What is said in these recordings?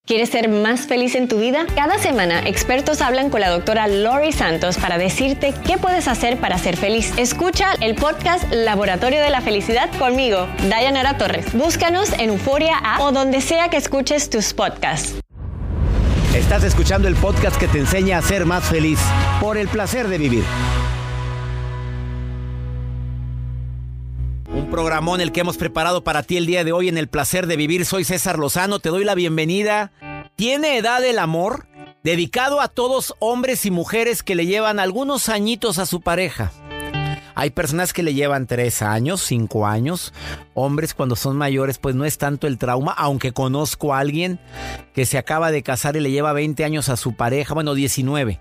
¿Quieres ser más feliz en tu vida? Cada semana, expertos hablan con la doctora Lori Santos para decirte qué puedes hacer para ser feliz. Escucha el podcast Laboratorio de la Felicidad conmigo, Dayanara Torres. Búscanos en Euforia App o donde sea que escuches tus podcasts. Estás escuchando el podcast que te enseña a ser más feliz por el placer de vivir. Un programón el que hemos preparado para ti el día de hoy en El Placer de Vivir. Soy César Lozano, te doy la bienvenida. ¿Tiene edad el amor? Dedicado a todos hombres y mujeres que le llevan algunos añitos a su pareja. Hay personas que le llevan 3 años, 5 años. Hombres cuando son mayores pues no es tanto el trauma, aunque conozco a alguien que se acaba de casar y le lleva 20 años a su pareja, bueno 19.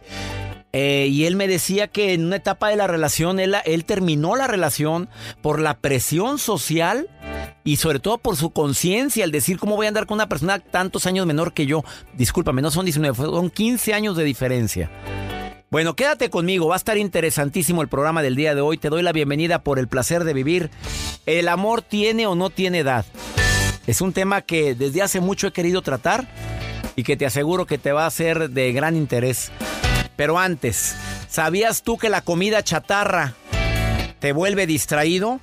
Y él me decía que en una etapa de la relación, él terminó la relación por la presión social y sobre todo por su conciencia, al decir cómo voy a andar con una persona tantos años menor que yo. Discúlpame, no son 19, son 15 años de diferencia. Bueno, quédate conmigo, va a estar interesantísimo el programa del día de hoy. Te doy la bienvenida por el placer de vivir. ¿El amor tiene o no tiene edad? Es un tema que desde hace mucho he querido tratar y que te aseguro que te va a ser de gran interés. Pero antes, ¿sabías tú que la comida chatarra te vuelve distraído?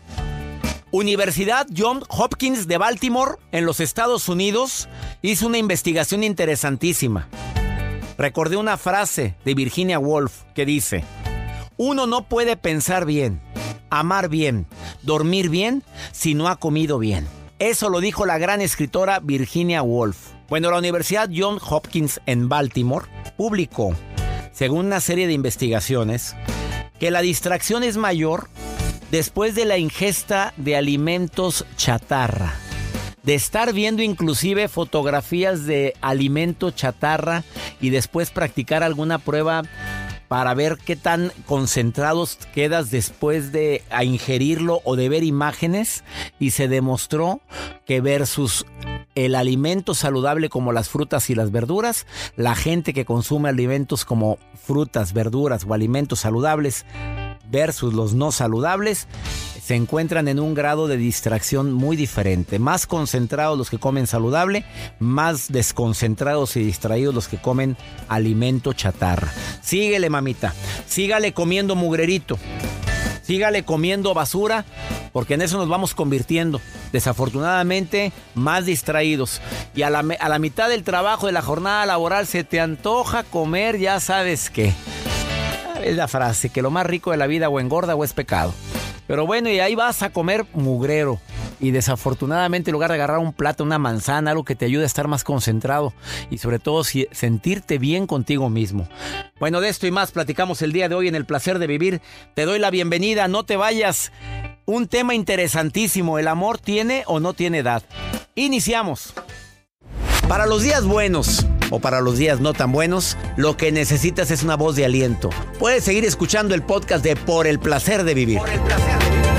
Universidad Johns Hopkins de Baltimore, en los Estados Unidos, hizo una investigación interesantísima. Recordé una frase de Virginia Woolf que dice: uno no puede pensar bien, amar bien, dormir bien si no ha comido bien. Eso lo dijo la gran escritora Virginia Woolf. Bueno, la Universidad Johns Hopkins en Baltimore publicó, según una serie de investigaciones, que la distracción es mayor después de la ingesta de alimentos chatarra. De estar viendo inclusive fotografías de alimento chatarra y después practicar alguna prueba para ver qué tan concentrados quedas después de ingerirlo o de ver imágenes, y se demostró que versus el alimento saludable como las frutas y las verduras, la gente que consume alimentos como frutas, verduras o alimentos saludables versus los no saludables, se encuentran en un grado de distracción muy diferente. Más concentrados los que comen saludable, más desconcentrados y distraídos los que comen alimento chatarra. Síguele, mamita, sígale comiendo mugrerito, sígale comiendo basura, porque en eso nos vamos convirtiendo. Desafortunadamente, más distraídos. Y a la mitad del trabajo, de la jornada laboral, se te antoja comer, ya sabes qué. Es la frase, que lo más rico de la vida o engorda o es pecado. Pero bueno, y ahí vas a comer mugrero. Y desafortunadamente, en lugar de agarrar un plato, una manzana, algo que te ayude a estar más concentrado y sobre todo sentirte bien contigo mismo. Bueno, de esto y más platicamos el día de hoy en El Placer de Vivir. Te doy la bienvenida, no te vayas. Un tema interesantísimo: ¿el amor tiene o no tiene edad? Iniciamos. Para los días buenos o para los días no tan buenos, lo que necesitas es una voz de aliento. Puedes seguir escuchando el podcast de Por el Placer de Vivir. Por el placer de vivir.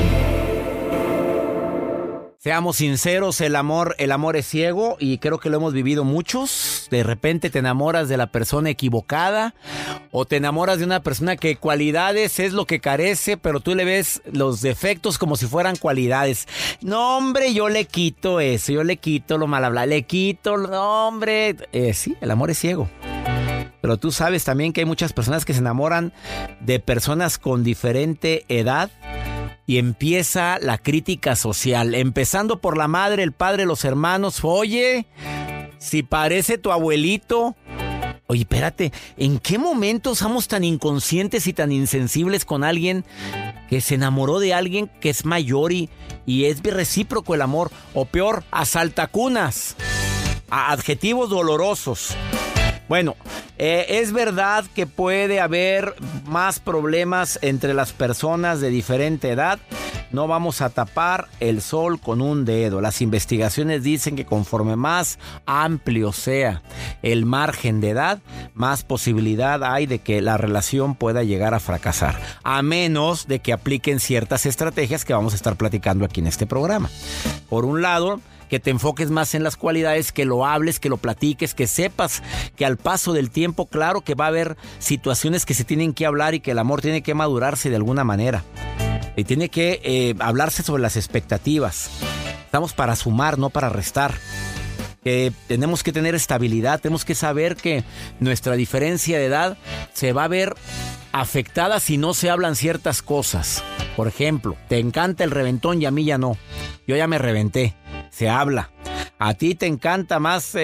Seamos sinceros, el amor es ciego y creo que lo hemos vivido muchos. De repente te enamoras de la persona equivocada o te enamoras de una persona que cualidades es lo que carece, pero tú le ves los defectos como si fueran cualidades. No, hombre, yo le quito eso, yo le quito lo mal hablado, le quito, no, hombre. Sí, el amor es ciego. Pero tú sabes también que hay muchas personas que se enamoran de personas con diferente edad. Y empieza la crítica social, empezando por la madre, el padre, los hermanos. Oye, si parece tu abuelito. Oye, espérate, ¿en qué momento somos tan inconscientes y tan insensibles con alguien que se enamoró de alguien que es mayor y es recíproco el amor? O peor, a saltacunas, a adjetivos dolorosos. Bueno, es verdad que puede haber más problemas entre las personas de diferente edad. No vamos a tapar el sol con un dedo. Las investigaciones dicen que conforme más amplio sea el margen de edad, más posibilidad hay de que la relación pueda llegar a fracasar. A menos de que apliquen ciertas estrategias que vamos a estar platicando aquí en este programa. Por un lado, que te enfoques más en las cualidades, que lo hables, que lo platiques, que sepas que al paso del tiempo, claro que va a haber situaciones que se tienen que hablar y que el amor tiene que madurarse de alguna manera. Y tiene que hablarse sobre las expectativas. Estamos para sumar, no para restar. que tenemos que tener estabilidad, tenemos que saber que nuestra diferencia de edad se va a ver afectada si no se hablan ciertas cosas. Por ejemplo, te encanta el reventón y a mí ya no. Yo ya me reventé. Se habla. A ti te encanta más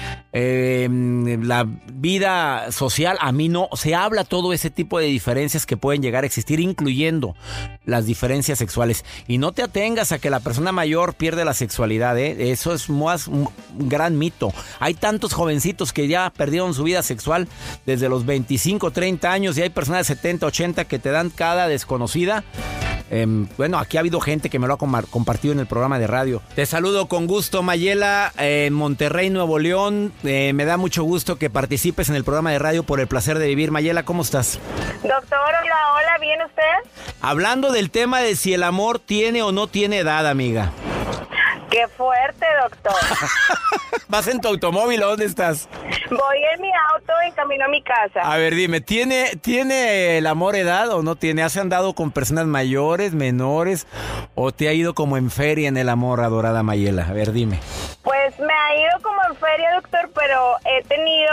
la vida social, a mí no. Se habla todo ese tipo de diferencias que pueden llegar a existir, incluyendo las diferencias sexuales. Y no te atengas a que la persona mayor pierde la sexualidad, ¿eh? Eso es más un gran mito. Hay tantos jovencitos que ya perdieron su vida sexual desde los 25, 30 años y hay personas de 70, 80 que te dan cada desconocida. Bueno, aquí ha habido gente que me lo ha compartido en el programa de radio. Te saludo con gusto, Mayela, en Monterrey, Nuevo León. Me da mucho gusto que participes en el programa de radio Por el Placer de Vivir. Mayela, ¿cómo estás? Doctor, hola, ¿bien usted? Hablando del tema de si el amor tiene o no tiene edad, amiga. ¡Qué fuerte, doctor! ¿Vas en tu automóvil o dónde estás? Voy en mi auto en camino a mi casa. A ver, dime, ¿tiene el amor edad o no tiene? ¿Has andado con personas mayores, menores? ¿O te ha ido como en feria en el amor, adorada Mayela? A ver, dime. Pues me ha ido como en feria, doctor, pero he tenido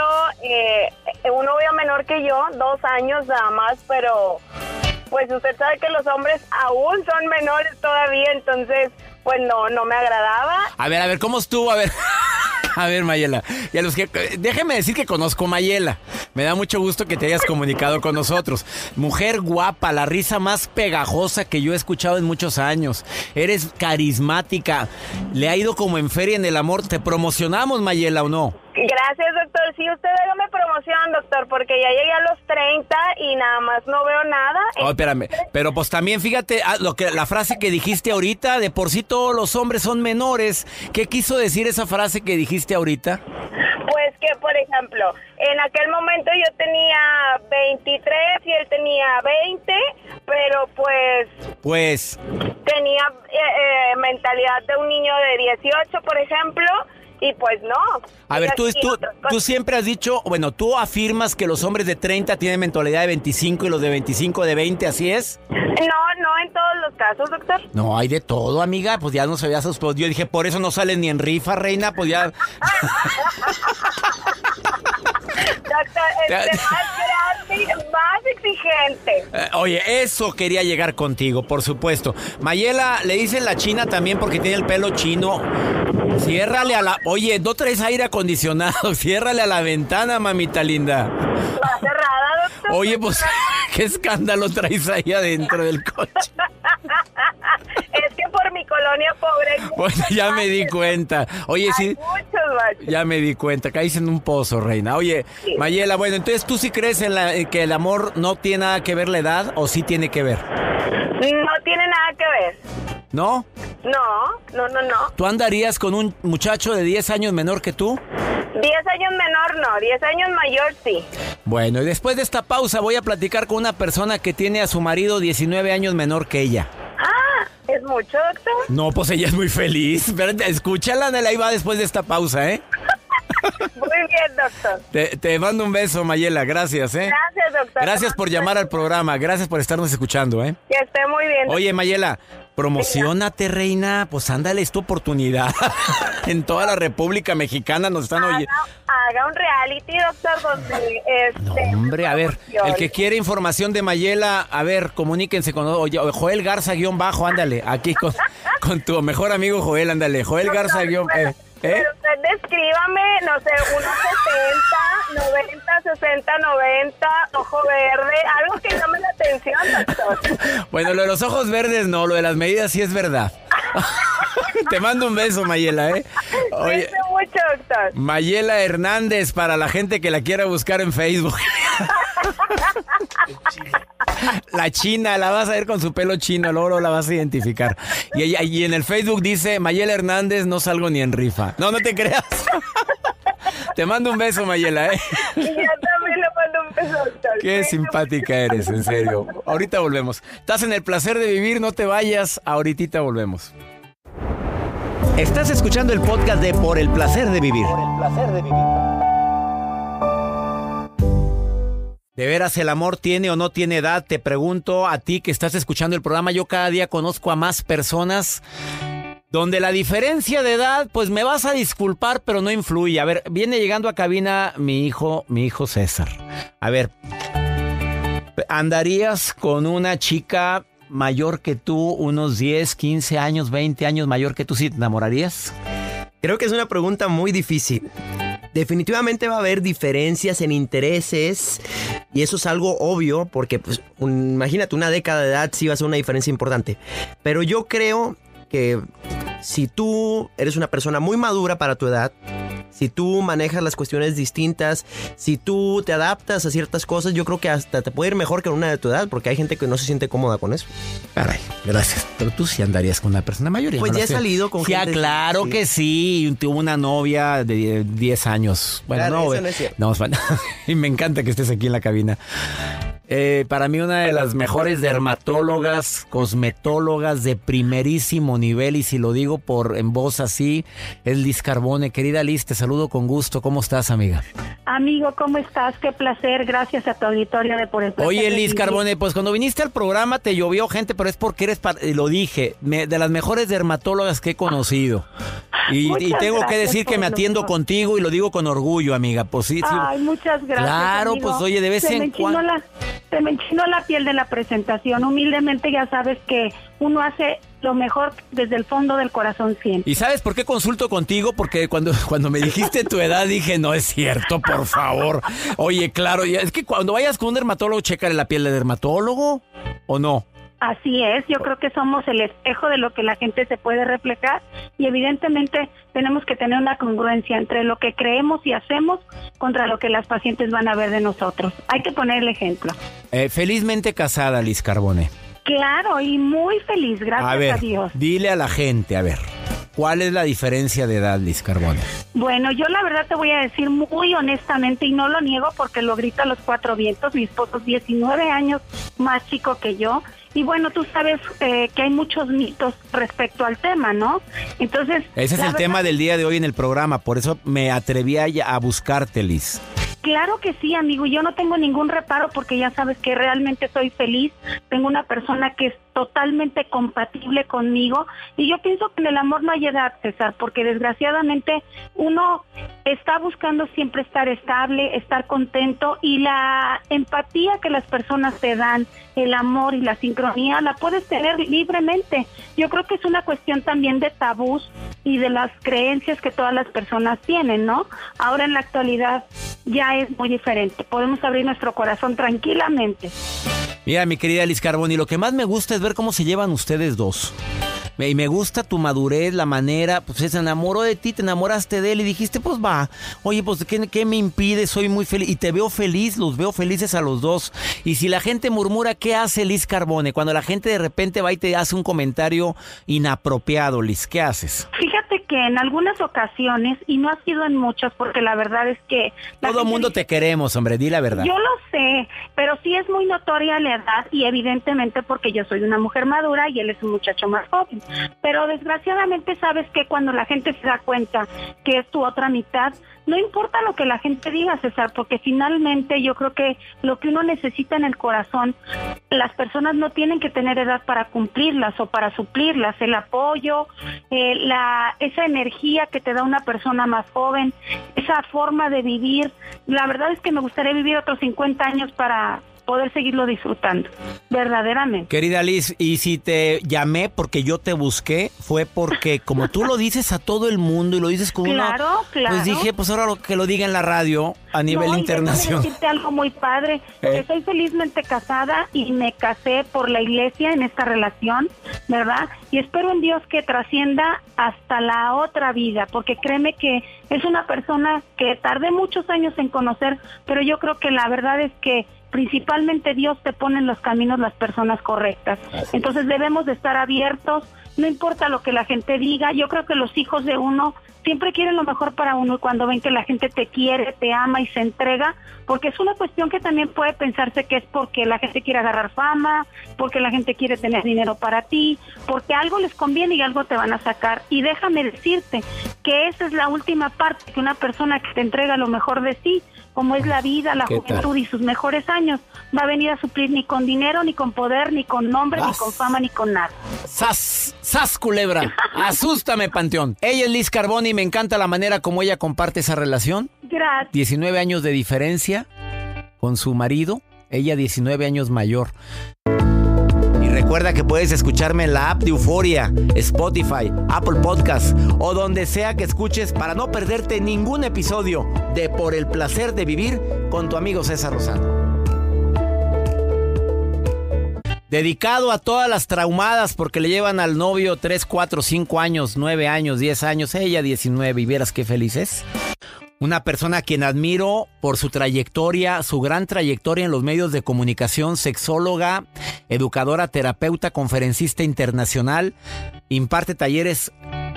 un novio menor que yo, 2 años nada más, pero pues usted sabe que los hombres aún son menores todavía, entonces pues no me agradaba. A ver, ¿cómo estuvo? A ver, Mayela, y a los que déjeme decir que conozco a Mayela. Me da mucho gusto que te hayas comunicado con nosotros. Mujer guapa, la risa más pegajosa que yo he escuchado en muchos años. Eres carismática. Le ha ido como en feria en el amor. ¿Te promocionamos, Mayela, o no? Gracias, doctor. Sí, usted hágame promoción, doctor, porque ya llegué a los 30 y nada más no veo nada. Oh, espérame, pero pues también fíjate la frase que dijiste ahorita, de por sí todos los hombres son menores. ¿Qué quiso decir esa frase que dijiste ahorita? Pues que, por ejemplo, en aquel momento yo tenía 23 y él tenía 20, pero pues tenía mentalidad de un niño de 18, por ejemplo. Y pues no. A ver, tú siempre has dicho, bueno, tú afirmas que los hombres de 30 tienen mentalidad de 25 y los de 25 de 20, ¿así es? No en todos los casos, doctor. No, hay de todo, amiga, pues ya no se había suspendido. Yo dije, por eso no sales ni en rifa, reina, pues ya... Doctor, más grande, más exigente. Oye, eso quería llegar contigo, por supuesto. Mayela, le dicen la china también porque tiene el pelo chino. Ciérrale a la... Oye, no traes aire acondicionado. Ciérrale a la ventana, mamita linda. ¿Está cerrada, doctor? Oye, pues, ¿qué escándalo traes ahí adentro del coche? Es que por mi colonia pobre... Bueno, ya me di cuenta. Oye, sí... muchos baches. Ya me di cuenta. Caíste en un pozo, reina. Oye, sí. Mayela, bueno, entonces, ¿tú sí crees en que el amor no tiene nada que ver la edad o sí tiene que ver? No tiene nada que ver. ¿No? No. ¿Tú andarías con un muchacho de 10 años menor que tú? 10 años menor no, 10 años mayor sí. Bueno, y después de esta pausa voy a platicar con una persona que tiene a su marido 19 años menor que ella. Ah, ¿es mucho, doctor? No, pues ella es muy feliz. Espérate, escúchala, ahí va después de esta pausa, ¿eh? Muy bien, doctor. Te mando un beso, Mayela, gracias, ¿eh? Gracias, doctor. Gracias por llamar al programa, gracias por estarnos escuchando, ¿eh? Que esté muy bien. Oye, Mayela, promociónate, reina, pues ándale, es tu oportunidad. En toda la República Mexicana nos están oyendo. Haga un reality, doctor, donde... No, hombre, a ver, el que quiere información de Mayela, a ver, comuníquense con Joel Garza _, ándale, aquí con tu mejor amigo Joel, ándale, Joel Garza _. Pero usted descríbame, no sé, 1.70, 90, 60, 90, ojo verde, algo que llame la atención, doctor. Bueno, lo de los ojos verdes no, lo de las medidas sí es verdad. Te mando un beso, Mayela, ¿eh? Oye, mucho, doctor. Mayela Hernández, para la gente que la quiera buscar en Facebook. La china, la vas a ver con su pelo chino, luego la vas a identificar. Y en el Facebook dice, Mayela Hernández, no salgo ni en rifa. No te creas. Te mando un beso, Mayela, ¿eh? Y yo también le mando un beso, doctor. Qué simpática eres, en serio. Ahorita volvemos. Estás en el placer de vivir, no te vayas. Ahorita volvemos. Estás escuchando el podcast de Por el placer de vivir. Por el placer de vivir. ¿De veras el amor tiene o no tiene edad? Te pregunto a ti que estás escuchando el programa. Yo cada día conozco a más personas donde la diferencia de edad, pues me vas a disculpar, pero no influye. A ver, viene llegando a cabina mi hijo César. A ver, ¿andarías con una chica mayor que tú, unos 10, 15 años, 20 años mayor que tú, si te enamorarías? Creo que es una pregunta muy difícil. Definitivamente va a haber diferencias en intereses y eso es algo obvio porque, pues, imagínate, una década de edad sí va a ser una diferencia importante. Pero yo creo que si tú eres una persona muy madura para tu edad, si tú manejas las cuestiones distintas, si tú te adaptas a ciertas cosas, yo creo que hasta te puede ir mejor que una de tu edad, porque hay gente que no se siente cómoda con eso. Caray, gracias. Pero tú sí andarías con una persona mayor. Pues ya he salido con gente. Ya, claro que sí. Tuve una novia de 10 años. Bueno, claro, no, eso no es cierto. No, y me encanta que estés aquí en la cabina. Para mí una de las mejores dermatólogas, cosmetólogas de primerísimo nivel, y si lo digo en voz así, es Liz Carbone. Querida Liz, te saludo con gusto. ¿Cómo estás, amiga? Amigo, ¿cómo estás? Qué placer. Gracias a tu auditorio por el placer. Oye, Liz Carbone, pues cuando viniste al programa te llovió gente, pero es porque eres, lo dije, de las mejores dermatólogas que he conocido. Y tengo que decir que me atiendo contigo y lo digo con orgullo, amiga. Pues sí. Ay, muchas gracias. Claro, amigo. pues oye, de vez en cuando. Se me enchinó la piel de la presentación. Humildemente ya sabes que uno hace lo mejor desde el fondo del corazón siempre. ¿Y sabes por qué consulto contigo? Porque cuando me dijiste tu edad dije, no es cierto, por favor. Oye, claro, es que cuando vayas con un dermatólogo, chécale la piel de dermatólogo, ¿o no? Así es, yo creo que somos el espejo de lo que la gente se puede reflejar y evidentemente tenemos que tener una congruencia entre lo que creemos y hacemos contra lo que las pacientes van a ver de nosotros. Hay que poner el ejemplo. Felizmente casada, Liz Carbone. Claro, y muy feliz, gracias a Dios. Dile a la gente, a ver, ¿cuál es la diferencia de edad, Liz Carbone? Bueno, yo la verdad te voy a decir muy honestamente y no lo niego porque lo grita a los cuatro vientos. Mi esposo es 19 años más chico que yo. Y bueno, tú sabes que hay muchos mitos respecto al tema, ¿no? Entonces... Ese es el tema del día de hoy en el programa, por eso me atreví a buscarte, Liz. Claro que sí, amigo, yo no tengo ningún reparo porque ya sabes que realmente soy feliz, tengo una persona que es totalmente compatible conmigo y yo pienso que en el amor no hay edad, César, porque desgraciadamente uno está buscando siempre estar estable, estar contento y la empatía que las personas te dan, el amor y la sincronía la puedes tener libremente. Yo creo que es una cuestión también de tabús y de las creencias que todas las personas tienen, ¿no? Ahora en la actualidad ya es muy diferente, podemos abrir nuestro corazón tranquilamente. Mira, mi querida Liz Carbone, lo que más me gusta es ver cómo se llevan ustedes dos. Y me gusta tu madurez, la manera, pues se enamoró de ti, te enamoraste de él y dijiste, pues va, oye, pues ¿qué me impide? Soy muy feliz y te veo feliz, los veo felices a los dos. Y si la gente murmura, ¿qué hace Liz Carbone? Cuando la gente de repente va y te hace un comentario inapropiado, Liz, ¿qué haces? Fíjate que en algunas ocasiones, y no ha sido en muchas, porque la verdad es que... Todo el mundo te queremos, hombre, di la verdad. Yo lo sé, pero sí es muy notoria la edad y evidentemente porque yo soy una mujer madura y él es un muchacho más joven. Pero desgraciadamente sabes que cuando la gente se da cuenta que es tu otra mitad, no importa lo que la gente diga, César, porque finalmente yo creo que lo que uno necesita en el corazón, las personas no tienen que tener edad para cumplirlas o para suplirlas, el apoyo, esa energía que te da una persona más joven, esa forma de vivir. La verdad es que me gustaría vivir otros 50 años para poder seguirlo disfrutando, verdaderamente. Querida Liz, y si te llamé porque yo te busqué, fue porque como tú lo dices a todo el mundo y lo dices con claro, pues dije, pues ahora que lo diga en la radio a nivel internacional. Déjame decirte algo muy padre, porque soy felizmente casada y me casé por la iglesia en esta relación, ¿verdad? Y espero en Dios que trascienda hasta la otra vida, porque créeme que es una persona que tardé muchos años en conocer, pero yo creo que la verdad es que principalmente Dios te pone en los caminos las personas correctas. Entonces debemos de estar abiertos, no importa lo que la gente diga. Yo creo que los hijos de uno siempre quieren lo mejor para uno y cuando ven que la gente te quiere, te ama y se entrega, porque es una cuestión que también puede pensarse que es porque la gente quiere agarrar fama, porque la gente quiere tener dinero para ti, porque algo les conviene y algo te van a sacar. Y déjame decirte que esa es la última parte, que una persona que te entrega lo mejor de sí, como es la vida, la juventud y sus mejores años, va a venir a suplir ni con dinero, ni con poder, ni con nombre, ni con fama, ni con nada. ¡Sas! ¡Sas, culebra! ¡Asústame, Panteón! Ella es Liz Carboni y me encanta la manera como ella comparte esa relación. Gracias. 19 años de diferencia con su marido, ella 19 años mayor. Y recuerda que puedes escucharme en la app de Euforia, Spotify, Apple Podcasts o donde sea que escuches para no perderte ningún episodio de Por el Placer de Vivir con tu amigo César Lozano. Dedicado a todas las traumadas porque le llevan al novio 3, 4, 5 años, 9 años, 10 años, ella 19 y vieras qué feliz es. Una persona a quien admiro por su trayectoria, su gran trayectoria en los medios de comunicación, sexóloga, educadora, terapeuta, conferencista internacional, imparte talleres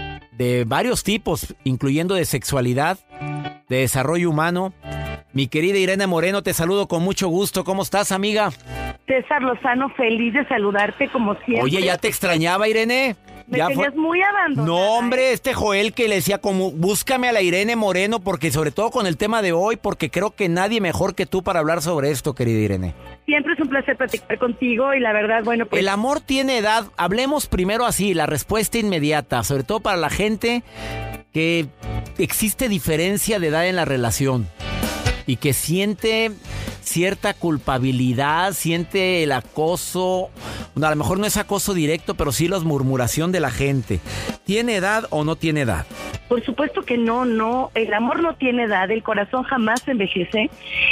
de varios tipos, incluyendo de sexualidad, de desarrollo humano. Mi querida Irene Moreno, te saludo con mucho gusto. ¿Cómo estás, amiga? César Lozano, feliz de saludarte como siempre. Oye, ya te extrañaba, Irene. Me tenías muy abandonada. No, hombre, este Joel que le decía como, búscame a la Irene Moreno, porque sobre todo con el tema de hoy, porque creo que nadie mejor que tú para hablar sobre esto, querida Irene. Siempre es un placer platicar contigo y la verdad, bueno, pues... El amor tiene edad. Hablemos primero así, la respuesta inmediata, sobre todo para la gente que existe diferencia de edad en la relación y que siente cierta culpabilidad, siente el acoso. A lo mejor no es acoso directo, pero sí la murmuración de la gente. ¿Tiene edad o no tiene edad? Por supuesto que no, el amor no tiene edad, el corazón jamás se envejece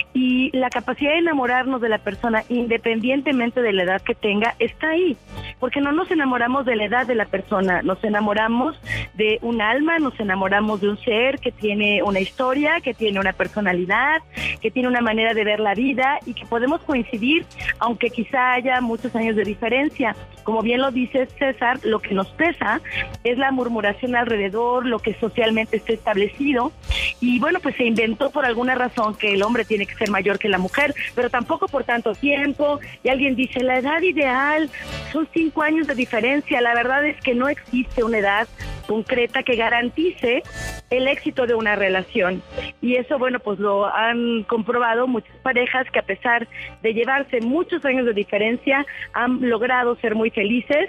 y la capacidad de enamorarnos de la persona, independientemente de la edad que tenga, está ahí, porque no nos enamoramos de la edad de la persona, nos enamoramos de un alma, nos enamoramos de un ser que tiene una historia, que tiene una personalidad, que tiene una manera de ver la vida y que podemos coincidir, aunque quizá haya muchos años de diferencia. Como bien lo dice César, lo que nos pesa es la murmuración alrededor, lo que socialmente está establecido y bueno, pues se inventó por alguna razón que el hombre tiene que ser mayor que la mujer, pero tampoco por tanto tiempo, y alguien dice la edad ideal son 5 años de diferencia. La verdad es que no existe una edad concreta que garantice el éxito de una relación y eso, bueno, pues lo han comprobado muchas parejas que a pesar de llevarse muchos años de diferencia han logrado ser muy felices,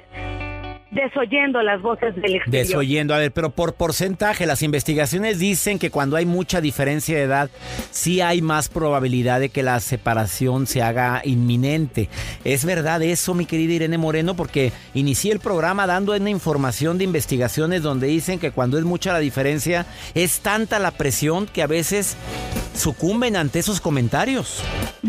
desoyendo las voces del exterior. Desoyendo, a ver, pero por porcentaje, las investigaciones dicen que cuando hay mucha diferencia de edad, sí hay más probabilidad de que la separación se haga inminente. ¿Es verdad eso, mi querida Irene Moreno? Porque inicié el programa dando una información de investigaciones donde dicen que cuando es mucha la diferencia, es tanta la presión que a veces sucumben ante esos comentarios.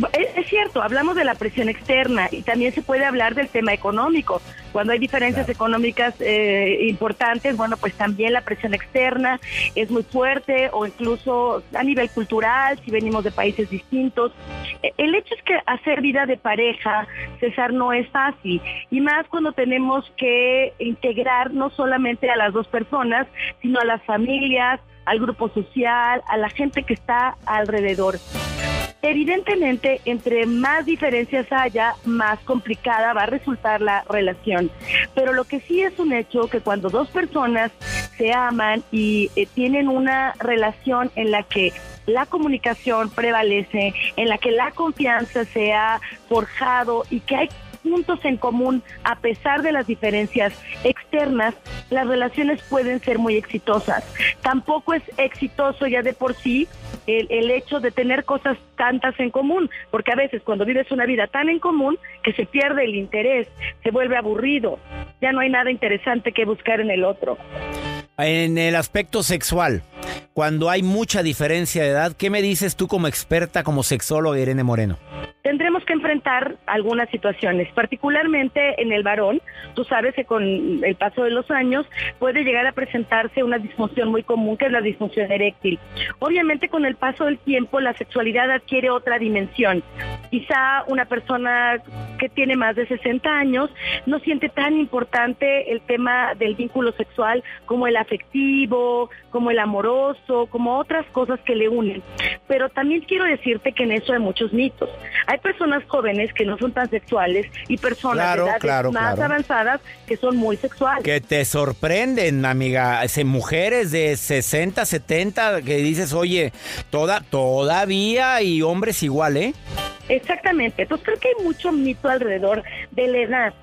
Es cierto, hablamos de la presión externa y también se puede hablar del tema económico. Cuando hay diferencias económicas importantes, bueno, pues también la presión externa es muy fuerte, o incluso a nivel cultural, si venimos de países distintos. El hecho es que hacer vida de pareja, César, no es fácil, y más cuando tenemos que integrar no solamente a las dos personas, sino a las familias, al grupo social, a la gente que está alrededor. Evidentemente, entre más diferencias haya, más complicada va a resultar la relación. Pero lo que sí es un hecho, que cuando dos personas se aman y tienen una relación en la que la comunicación prevalece, en la que la confianza se ha forjado y que hay puntos en común a pesar de las diferencias externas, las relaciones pueden ser muy exitosas. Tampoco es exitoso ya de por sí el hecho de tener cosas tantas en común, porque a veces cuando vives una vida tan en común que se pierde el interés, se vuelve aburrido, ya no hay nada interesante que buscar en el otro. En el aspecto sexual, cuando hay mucha diferencia de edad, ¿qué me dices tú como experta, como sexóloga, Irene Moreno? Tendremos que enfrentar algunas situaciones, particularmente en el varón. Tú sabes que con el paso de los años puede llegar a presentarse una disfunción muy común, que es la disfunción eréctil. Obviamente, con el paso del tiempo, la sexualidad adquiere otra dimensión. Quizá una persona que tiene más de 60 años no siente tan importante el tema del vínculo sexual como el afectivo, como el amoroso, como otras cosas que le unen. Pero también quiero decirte que en eso hay muchos mitos. Hay personas jóvenes que no son tan sexuales y personas de edades más avanzadas que son muy sexuales. Que te sorprenden, amiga. Mujeres de 60, 70 que dices, oye, todavía, y hombres igual, ¿eh? Exactamente. Entonces creo que hay mucho mito alrededor de la edad.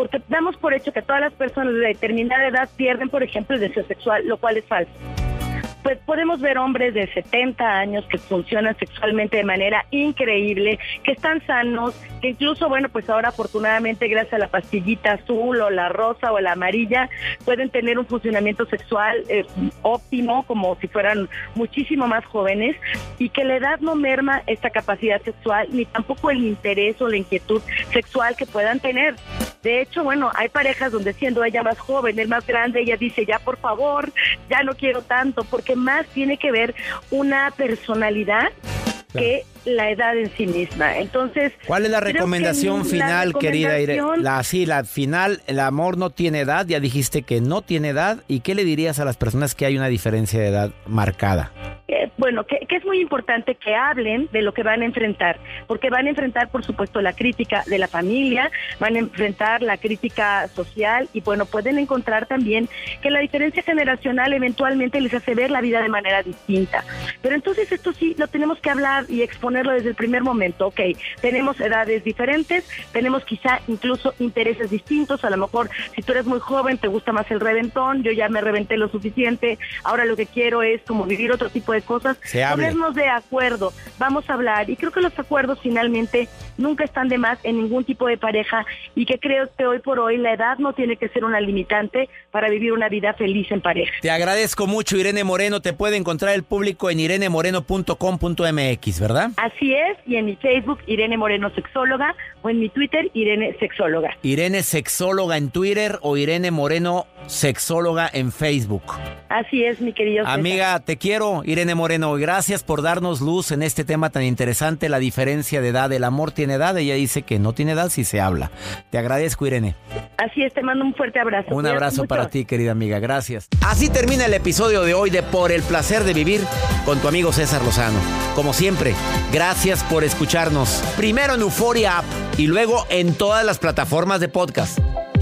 porque damos por hecho que todas las personas de determinada edad pierden, por ejemplo, el deseo sexual, lo cual es falso. Pues podemos ver hombres de 70 años que funcionan sexualmente de manera increíble, que están sanos, que incluso, bueno, pues ahora afortunadamente gracias a la pastillita azul o la rosa o la amarilla, pueden tener un funcionamiento sexual óptimo, como si fueran muchísimo más jóvenes, y que la edad no merma esta capacidad sexual, ni tampoco el interés o la inquietud sexual que puedan tener. De hecho, bueno, hay parejas donde siendo ella más joven, el más grande, ella dice, ya por favor, ya no quiero tanto, porque más tiene que ver una personalidad que la edad en sí misma. Entonces, ¿cuál es la recomendación final, querida Irene? La final, el amor no tiene edad, ya dijiste que no tiene edad, ¿y qué le dirías a las personas que hay una diferencia de edad marcada? Bueno, que es muy importante que hablen de lo que van a enfrentar, porque van a enfrentar, por supuesto, la crítica de la familia, van a enfrentar la crítica social y, bueno, pueden encontrar también que la diferencia generacional eventualmente les hace ver la vida de manera distinta. Pero entonces esto sí lo tenemos que hablar y exponerlo desde el primer momento. Ok, tenemos edades diferentes, tenemos quizá incluso intereses distintos, a lo mejor si tú eres muy joven te gusta más el reventón, yo ya me reventé lo suficiente, ahora lo que quiero es como vivir otro tipo de cosas, ponernos de acuerdo, vamos a hablar, y creo que los acuerdos finalmente nunca están de más en ningún tipo de pareja, y que creo que hoy por hoy la edad no tiene que ser una limitante para vivir una vida feliz en pareja. Te agradezco mucho, Irene Moreno. Te puede encontrar el público en irenemoreno.com.mx, ¿verdad? Así es, y en mi Facebook, Irene Moreno Sexóloga, o en mi Twitter, Irene Sexóloga. Irene Sexóloga en Twitter o Irene Moreno Sexóloga en Facebook. Así es, mi querido César. Amiga, te quiero, Irene Moreno. Gracias por darnos luz en este tema tan interesante, la diferencia de edad. El amor tiene edad, ella dice que no tiene edad si se habla. Te agradezco, Irene. Así es, te mando un fuerte abrazo. Un abrazo para ti, querida amiga. Gracias. Así termina el episodio de hoy de Por el Placer de Vivir con tu amigo César Lozano. Como siempre, gracias por escucharnos. Primero en Euforia App y luego en todas las plataformas de podcast.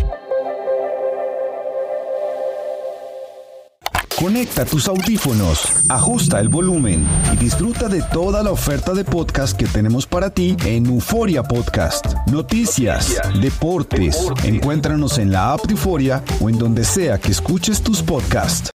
Conecta tus audífonos, ajusta el volumen y disfruta de toda la oferta de podcast que tenemos para ti en Euforia Podcast. Noticias, deportes. Encuéntranos en la app de Euforia o en donde sea que escuches tus podcasts.